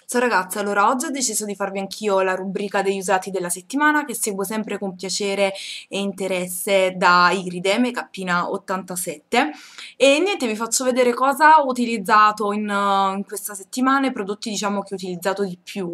Ciao ragazzi, allora oggi ho deciso di farvi anch'io la rubrica degli usati della settimana che seguo sempre con piacere e interesse da Iride, Makeupina 87 e niente, vi faccio vedere cosa ho utilizzato in questa settimana, i prodotti diciamo che ho utilizzato di più.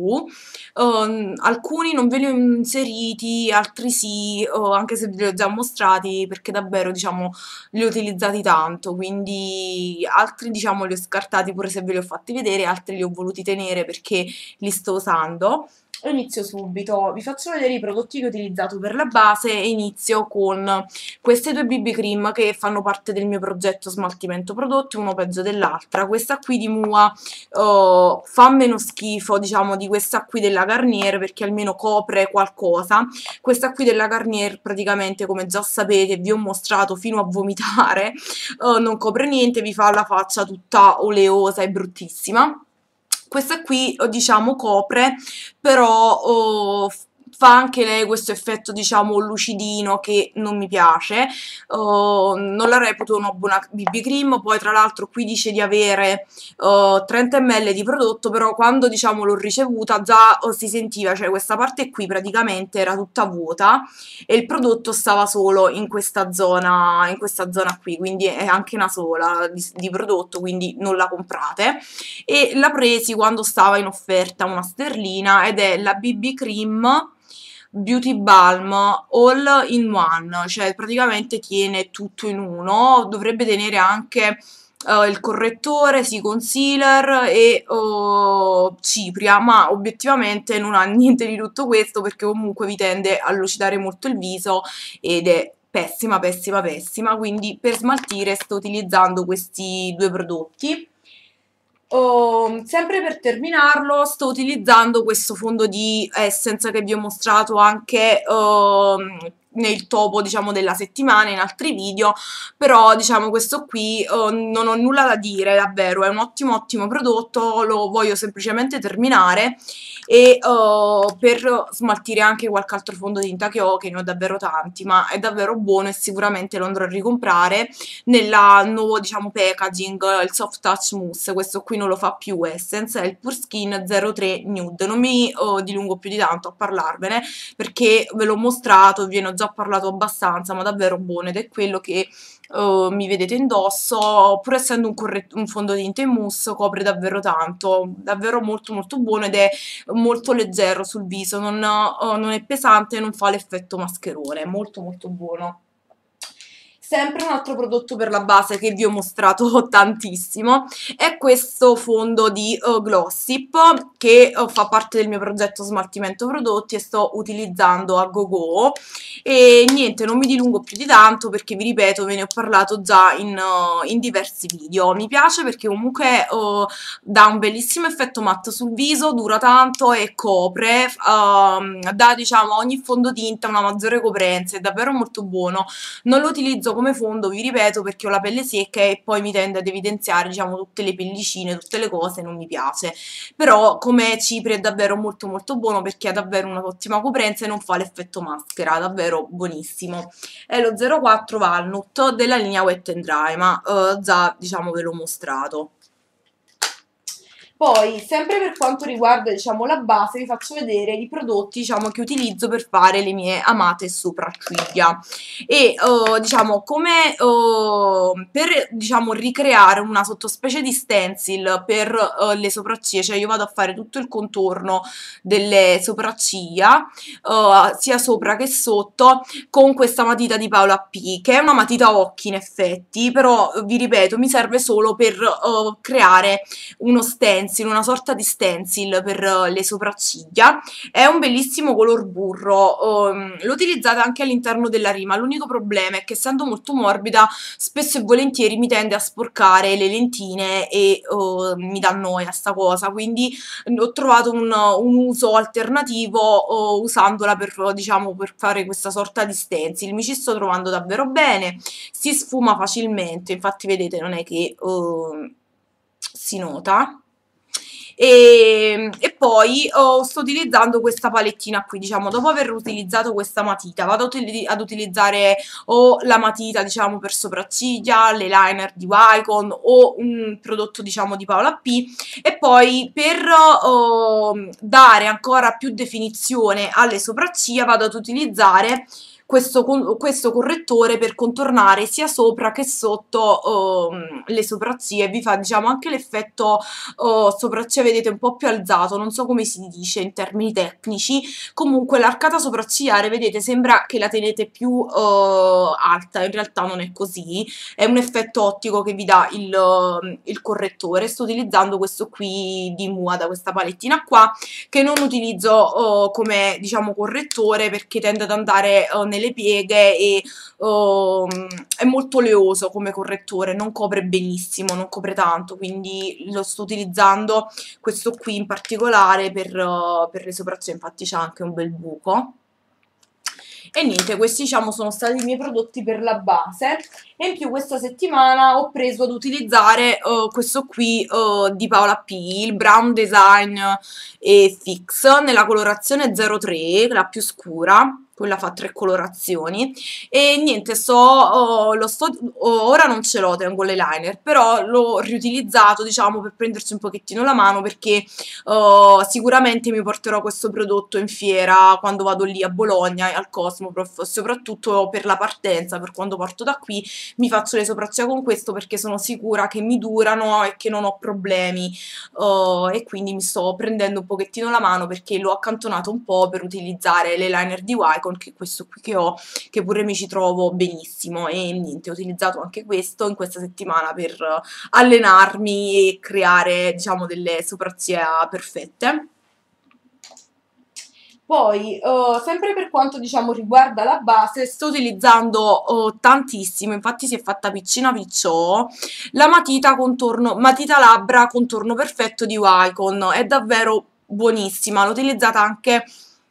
Alcuni non ve li ho inseriti, altri sì, anche se ve li ho già mostrati perché davvero diciamo li ho utilizzati tanto, quindi altri diciamo li ho scartati pure se ve li ho fatti vedere, altri li ho voluti tenere perché li sto usando. Inizio subito, vi faccio vedere i prodotti che ho utilizzato per la base e inizio con queste due BB cream che fanno parte del mio progetto smaltimento prodotti, uno peggio dell'altra. Questa qui di Mua fa meno schifo, diciamo, di questa qui della Garnier perché almeno copre qualcosa. Questa qui della Garnier praticamente, come già sapete, vi ho mostrato fino a vomitare, non copre niente, vi fa la faccia tutta oleosa e bruttissima. Questa qui, diciamo, copre, però fa anche lei questo effetto, diciamo, lucidino che non mi piace. Non la reputo una buona BB cream, poi tra l'altro qui dice di avere 30 ml di prodotto, però quando diciamo l'ho ricevuta già si sentiva, cioè questa parte qui praticamente era tutta vuota e il prodotto stava solo in questa zona qui, quindi è anche una sola di prodotto, quindi non la comprate. E la presi quando stava in offerta una sterlina ed è la BB Cream Beauty Balm All in One, cioè praticamente tiene tutto in uno, dovrebbe tenere anche il correttore, sì, concealer e cipria, ma obiettivamente non ha niente di tutto questo perché comunque vi tende a lucidare molto il viso ed è pessima, pessima, pessima, quindi per smaltire sto utilizzando questi due prodotti. Sempre per terminarlo sto utilizzando questo fondo di Essence che vi ho mostrato anche nel topo diciamo della settimana in altri video, però diciamo questo qui non ho nulla da dire, davvero è un ottimo ottimo prodotto, lo voglio semplicemente terminare e per smaltire anche qualche altro fondotinta che ne ho davvero tanti, ma è davvero buono e sicuramente lo andrò a ricomprare nella nuovo diciamo packaging, il soft touch mousse. Questo qui non lo fa più Essence, è il Pure Skin 03 Nude. Non mi dilungo più di tanto a parlarvene perché ve l'ho mostrato, ve ne ho già parlato abbastanza, ma davvero buono ed è quello che mi vedete indosso, pur essendo un fondotinta in mousse, copre davvero tanto, davvero molto molto buono ed è molto leggero sul viso, non è pesante, non fa l'effetto mascherone, molto molto buono. Sempre un altro prodotto per la base che vi ho mostrato tantissimo è questo fondo di Glossip che fa parte del mio progetto smaltimento prodotti e sto utilizzando a gogo e niente, non mi dilungo più di tanto perché vi ripeto ve ne ho parlato già in diversi video. Mi piace perché comunque dà un bellissimo effetto matte sul viso, dura tanto e copre, dà diciamo a ogni fondotinta una maggiore coprenza, è davvero molto buono. Non lo utilizzo come fondo, vi ripeto, perché ho la pelle secca e poi mi tende ad evidenziare, diciamo, tutte le pellicine, tutte le cose, non mi piace. Però come cipria è davvero molto molto buono perché ha davvero un'ottima coprenza e non fa l'effetto maschera, davvero buonissimo. È lo 04 Walnut della linea Wet n Dry, ma già, diciamo, ve l'ho mostrato. Poi, sempre per quanto riguarda, diciamo, la base, vi faccio vedere i prodotti, diciamo, che utilizzo per fare le mie amate sopracciglia. E, diciamo, come per, diciamo, ricreare una sottospecie di stencil per le sopracciglia, cioè io vado a fare tutto il contorno delle sopracciglia, sia sopra che sotto, con questa matita di Paola P, che è una matita occhi in effetti, però vi ripeto, mi serve solo per creare uno stencil, una sorta di stencil per le sopracciglia. È un bellissimo color burro, lo utilizzate anche all'interno della rima, l'unico problema è che essendo molto morbida spesso e volentieri mi tende a sporcare le lentine e mi dà noia sta cosa, quindi ho trovato un uso alternativo usandola per, diciamo, per fare questa sorta di stencil. Mi ci sto trovando davvero bene, si sfuma facilmente, infatti vedete non è che si nota e poi sto utilizzando questa palettina qui, diciamo, dopo aver utilizzato questa matita vado ad utilizzare o la matita, diciamo, per sopracciglia, l'eyeliner di Wycon o un prodotto, diciamo, di Paola P, e poi per dare ancora più definizione alle sopracciglia vado ad utilizzare questo correttore per contornare sia sopra che sotto le sopracciglia, e vi fa, diciamo, anche l'effetto sopracciglia, vedete, un po' più alzato, non so come si dice in termini tecnici. Comunque l'arcata sopraccigliare, vedete, sembra che la tenete più alta, in realtà non è così, è un effetto ottico che vi dà il correttore. Sto utilizzando questo qui di Mua, da questa palettina qua, che non utilizzo come, diciamo, correttore, perché tende ad andare nelle pieghe e è molto oleoso come correttore, non copre benissimo, non copre tanto, quindi lo sto utilizzando questo qui in particolare per le sopracciglia, infatti c'ha anche un bel buco. E niente, questi, diciamo, sono stati i miei prodotti per la base, e in più questa settimana ho preso ad utilizzare questo qui di Paola P, il Brown Design e Fix, nella colorazione 03, la più scura, quella fa 3 colorazioni, e niente, ora non ce l'ho, tengo l'eyeliner, però l'ho riutilizzato, diciamo, per prenderci un pochettino la mano, perché sicuramente mi porterò questo prodotto in fiera quando vado lì a Bologna e al Cosmoprof, soprattutto per la partenza, per quando parto da qui mi faccio le sopracciglia con questo, perché sono sicura che mi durano e che non ho problemi, e quindi mi sto prendendo un pochettino la mano, perché l'ho accantonato un po' per utilizzare l'eyeliner di Wycon, che è questo qui che ho, che pure mi ci trovo benissimo, e niente, ho utilizzato anche questo in questa settimana per allenarmi e creare, diciamo, delle sopracciglia perfette. Poi, sempre per quanto, diciamo, riguarda la base, sto utilizzando tantissimo, infatti si è fatta piccina picciò, la matita labbra contorno perfetto di Wycon, è davvero buonissima, l'ho utilizzata anche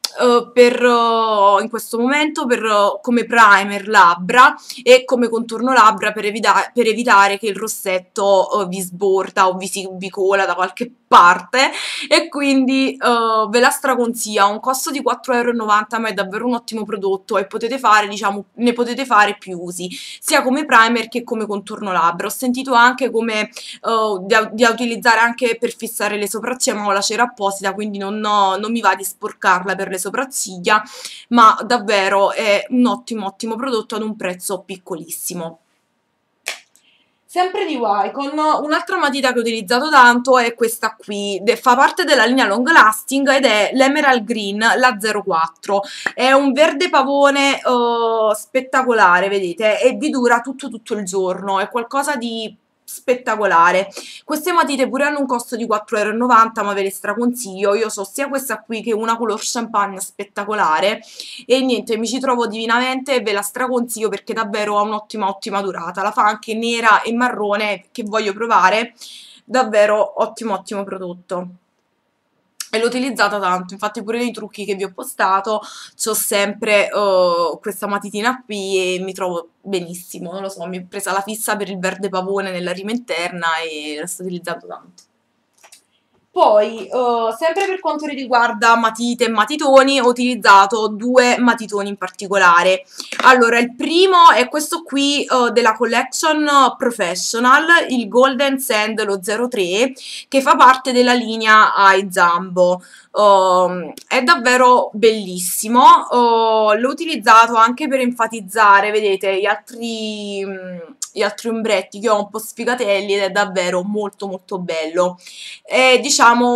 in questo momento come primer labbra e come contorno labbra, per evitare che il rossetto vi sborda o vi cola da qualche parte, e quindi ve la straconsiglio. Ha un costo di 4,90 €, ma è davvero un ottimo prodotto, e potete fare, diciamo, ne potete fare più usi, sia come primer che come contorno labbra. Ho sentito anche come da utilizzare anche per fissare le sopracciglia, ma ho la cera apposita, quindi non mi va di sporcarla per le sopracciglia, ma davvero è un ottimo ottimo prodotto ad un prezzo piccolissimo. Sempre di Wycon, un'altra matita che ho utilizzato tanto è questa qui, fa parte della linea Long Lasting ed è l'Emerald Green, la 04. È un verde pavone spettacolare, vedete, e vi dura tutto il giorno, è qualcosa di spettacolare. Queste matite pure hanno un costo di 4,90 €, ma ve le straconsiglio. Io so sia questa qui che una color champagne spettacolare, e niente, mi ci trovo divinamente e ve la straconsiglio, perché davvero ha un'ottima ottima durata. La fa anche nera e marrone, che voglio provare, davvero ottimo ottimo prodotto. E l'ho utilizzata tanto, infatti pure nei trucchi che vi ho postato c'ho sempre questa matitina qui, e mi trovo benissimo, non lo so, mi è presa la fissa per il verde pavone nella rima interna e la sto utilizzando tanto. Poi, sempre per quanto riguarda matite e matitoni, ho utilizzato due matitoni in particolare. Allora, il primo è questo qui della collection Professional, il Golden Sand, lo 03, che fa parte della linea Ai Zambo. È davvero bellissimo, l'ho utilizzato anche per enfatizzare, vedete, gli altri ombretti che ho un po' sfigatelli, ed è davvero molto molto bello. È, diciamo,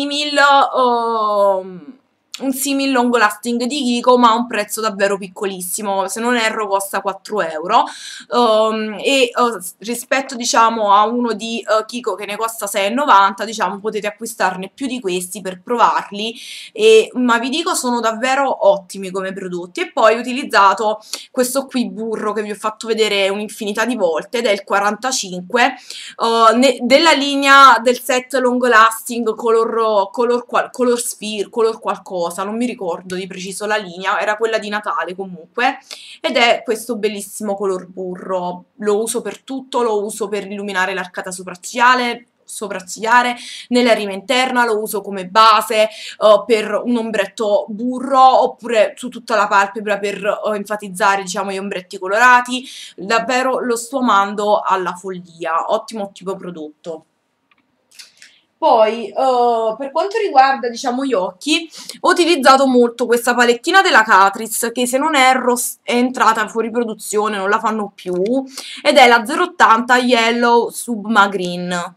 un simil long lasting di Kiko, ma a un prezzo davvero piccolissimo, se non erro costa 4 €, rispetto, diciamo, a uno di Kiko che ne costa 6,90 €, diciamo, potete acquistarne più di questi per provarli, ma vi dico, sono davvero ottimi come prodotti. E poi ho utilizzato questo qui burro, che vi ho fatto vedere un'infinità di volte, ed è il 45, della linea del set long lasting color sphere, color qualcosa, non mi ricordo di preciso la linea, era quella di Natale comunque, ed è questo bellissimo color burro. Lo uso per tutto, lo uso per illuminare l'arcata sopraccigliare, sopraccigliare, nella rima interna, lo uso come base per un ombretto burro oppure su tutta la palpebra per enfatizzare, diciamo, gli ombretti colorati. Davvero lo sto amando alla follia, ottimo ottimo prodotto. Poi, per quanto riguarda, diciamo, gli occhi, ho utilizzato molto questa palettina della Catrice, che se non erro è entrata fuori produzione, non la fanno più, ed è la 080 Yellow Submarine.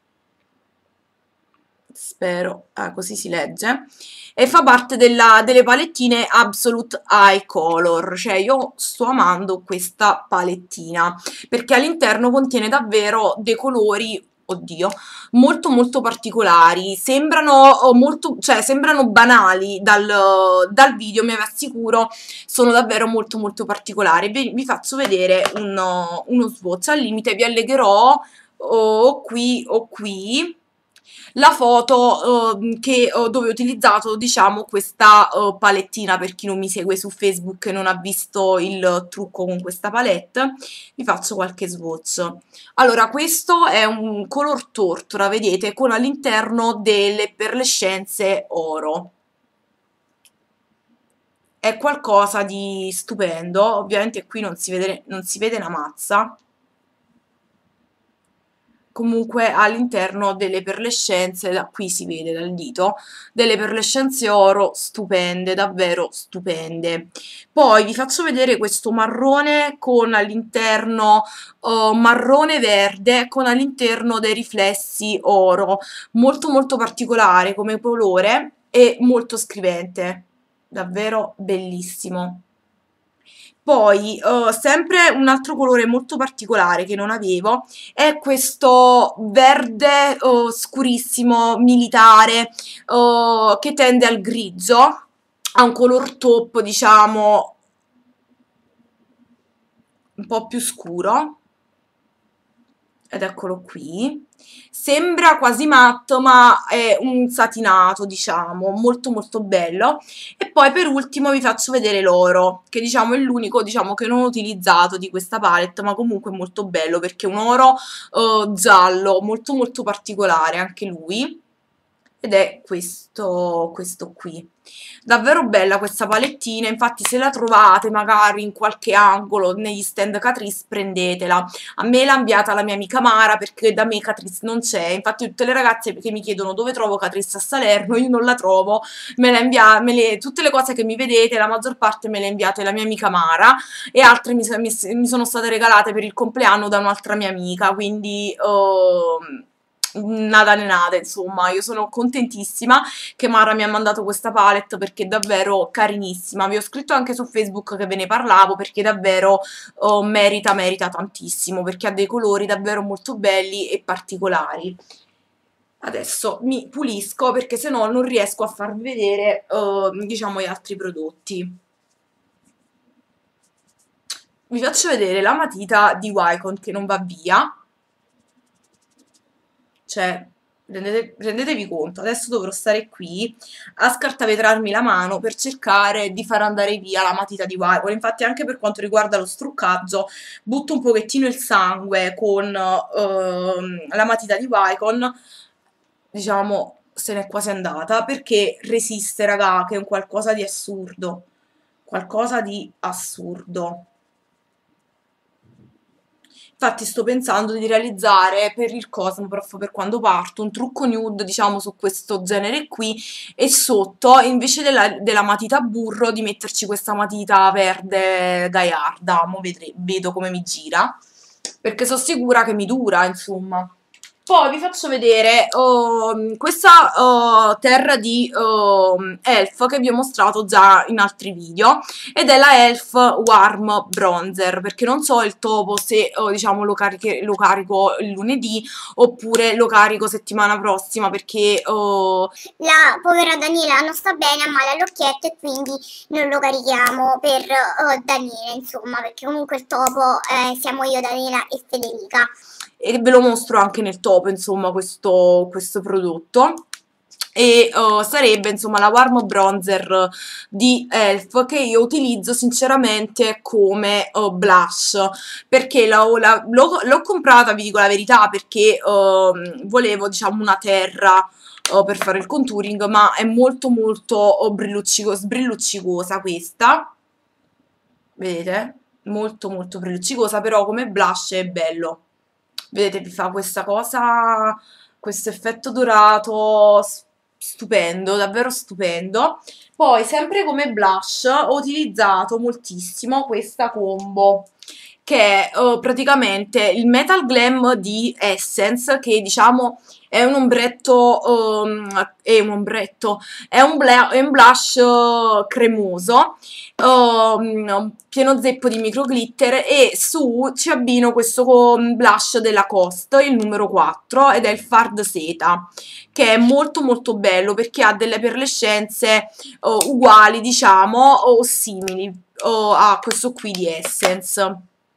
Spero, così si legge. E fa parte delle palettine Absolute Eye Color, cioè io sto amando questa palettina, perché all'interno contiene davvero dei colori, oddio, molto molto particolari, sembrano molto, cioè sembrano banali dal video, ma vi assicuro sono davvero molto molto particolari. Vi faccio vedere uno swatch. Al limite vi allegherò o qui la foto dove ho utilizzato, diciamo, questa palettina. Per chi non mi segue su Facebook e non ha visto il trucco con questa palette, vi faccio qualche swatch. Allora, questo è un color tortora, vedete, con all'interno delle perlescenze oro. È qualcosa di stupendo. Ovviamente qui non si vede una mazza. Comunque all'interno delle perlescenze, da qui si vede dal dito, delle perlescenze oro stupende, davvero stupende. Poi vi faccio vedere questo marrone con all'interno marrone verde con all'interno dei riflessi oro, molto molto particolare come colore e molto scrivente, davvero bellissimo. Poi, sempre un altro colore molto particolare che non avevo è questo verde scurissimo, militare, che tende al grigio, ha un color taupe, diciamo, un po' più scuro, ed eccolo qui. Sembra quasi matto, ma è un satinato, diciamo, molto molto bello. E poi per ultimo vi faccio vedere l'oro, che diciamo è l'unico, diciamo, che non ho utilizzato di questa palette, ma comunque è molto bello perché è un oro giallo, molto molto particolare anche lui. Ed è questo qui. Davvero bella questa palettina, infatti se la trovate magari in qualche angolo negli stand Catrice prendetela. A me l'ha inviata la mia amica Mara perché da me Catrice non c'è, infatti tutte le ragazze che mi chiedono dove trovo Catrice a Salerno, io non la trovo, tutte le cose che mi vedete, la maggior parte me le ha inviate la mia amica Mara e altre mi sono state regalate per il compleanno da un'altra mia amica, quindi nada né nada, insomma, io sono contentissima che Mara mi ha mandato questa palette perché è davvero carinissima. Vi ho scritto anche su Facebook che ve ne parlavo perché davvero merita tantissimo, perché ha dei colori davvero molto belli e particolari. Adesso mi pulisco perché sennò non riesco a farvi vedere diciamo gli altri prodotti. Vi faccio vedere la matita di Wycon che non va via. Cioè, rendetevi conto, adesso dovrò stare qui a scartavetrarmi la mano per cercare di far andare via la matita di Wycon. Infatti anche per quanto riguarda lo struccaggio, butto un pochettino il sangue con la matita di Wycon, diciamo, se n'è quasi andata, perché resiste, raga, che è un qualcosa di assurdo. Qualcosa di assurdo. Infatti sto pensando di realizzare per il Cosmoprof, per quando parto, un trucco nude, diciamo, su questo genere qui, e sotto, invece della matita a burro, di metterci questa matita verde gaiarda. Mo' vedo come mi gira, perché sono sicura che mi dura, insomma. Poi vi faccio vedere questa terra di Elf che vi ho mostrato già in altri video, ed è la Elf Warm Bronzer, perché non so il topo se diciamo lo carico il lunedì oppure lo carico settimana prossima, perché la povera Daniela non sta bene, ha male all'occhietto e quindi non lo carichiamo per Daniela, insomma, perché comunque il topo siamo io, Daniela e Federica. e ve lo mostro anche nel topo, insomma, questo prodotto. e sarebbe insomma la Warm Bronzer di Elf, che io utilizzo sinceramente come blush, perché l'ho comprata, vi dico la verità, perché volevo diciamo una terra per fare il contouring, ma è molto molto sbrilluccicosa questa, vedete? Molto molto brilluccicosa, però come blush è bello. Vedete, vi fa questa cosa, questo effetto dorato stupendo, davvero stupendo. Poi, sempre come blush, ho utilizzato moltissimo questa combo, che è praticamente il Metal Glam di Essence, che diciamo è un ombretto, è un blush cremoso, pieno zeppo di micro glitter, e su ci abbino questo blush della Cost, il numero 4, ed è il Fard Seta, che è molto molto bello perché ha delle perlescenze uguali, diciamo, o simili a questo qui di Essence.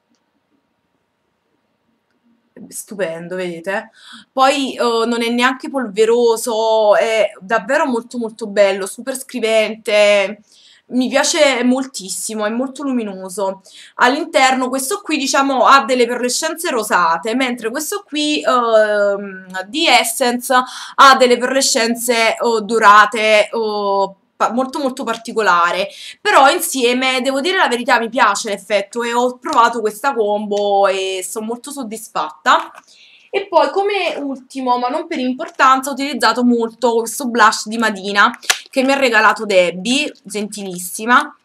Stupendo, vedete? Poi non è neanche polveroso, è davvero molto molto bello, super scrivente, mi piace moltissimo, è molto luminoso. All'interno questo qui diciamo ha delle perlescenze rosate, mentre questo qui di Essence ha delle perlescenze dorate, molto molto particolare, però insieme devo dire la verità, mi piace l'effetto e ho provato questa combo e sono molto soddisfatta. E poi come ultimo, ma non per importanza, ho utilizzato molto questo blush di Madina che mi ha regalato Debbie, gentilissima,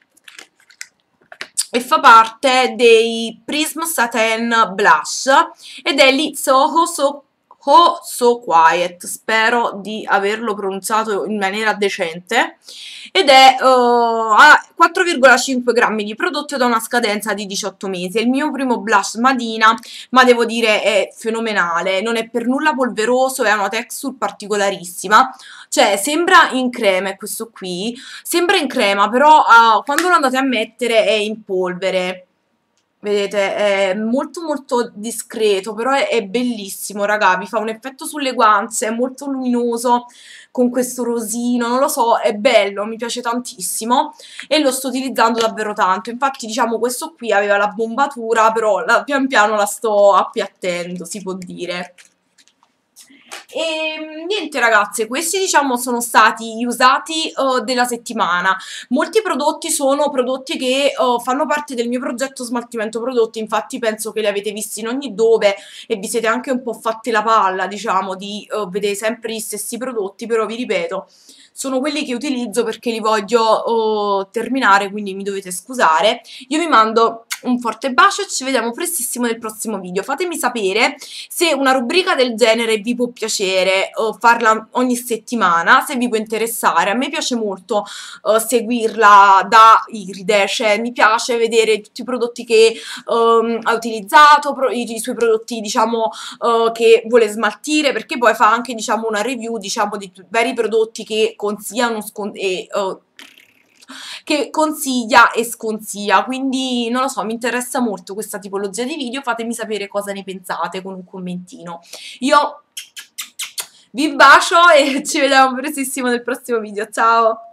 e fa parte dei Prism Satin Blush ed è l'Itso So Quiet, spero di averlo pronunciato in maniera decente, ed è a 4,5 grammi di prodotto ed ha una scadenza di 18 mesi. È il mio primo blush Madina, ma devo dire è fenomenale, non è per nulla polveroso e ha una texture particolarissima, cioè sembra in crema, è questo qui, sembra in crema, però quando lo andate a mettere è in polvere. Vedete, è molto molto discreto, però è bellissimo, raga, vi fa un effetto sulle guance, è molto luminoso, con questo rosino, non lo so, è bello, mi piace tantissimo e lo sto utilizzando davvero tanto. Infatti, diciamo, questo qui aveva la bombatura, però pian piano la sto appiattendo, si può dire. E niente ragazze, questi diciamo sono stati gli usati della settimana. Molti prodotti sono prodotti che fanno parte del mio progetto smaltimento prodotti, infatti penso che li avete visti in ogni dove e vi siete anche un po' fatti la palla, diciamo, di vedere sempre gli stessi prodotti, però vi ripeto, sono quelli che utilizzo perché li voglio terminare, quindi mi dovete scusare. Io vi mando un forte bacio e ci vediamo prestissimo nel prossimo video. Fatemi sapere se una rubrica del genere vi può piacere, farla ogni settimana, se vi può interessare. A me piace molto seguirla da Iride, cioè mi piace vedere tutti i prodotti che ha utilizzato, i suoi prodotti diciamo che vuole smaltire, perché poi fa anche diciamo una review diciamo di vari prodotti che consigliano che consiglia e sconsiglia, quindi non lo so, mi interessa molto questa tipologia di video, fatemi sapere cosa ne pensate con un commentino. Io vi bacio e ci vediamo prestissimo nel prossimo video, ciao!